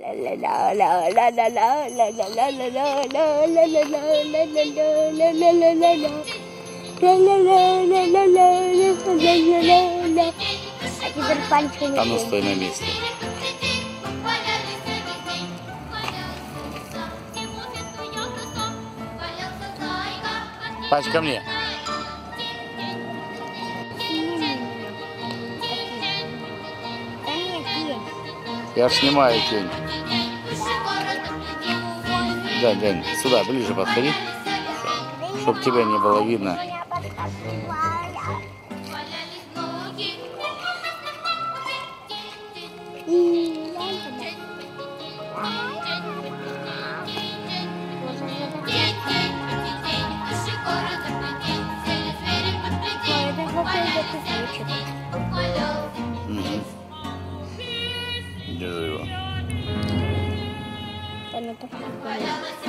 А ну стой на месте. Пач, ко мне. Я ж снимаю тень. Да, Дань, сюда ближе подходи, чтобы тебя не было видно. Держи его.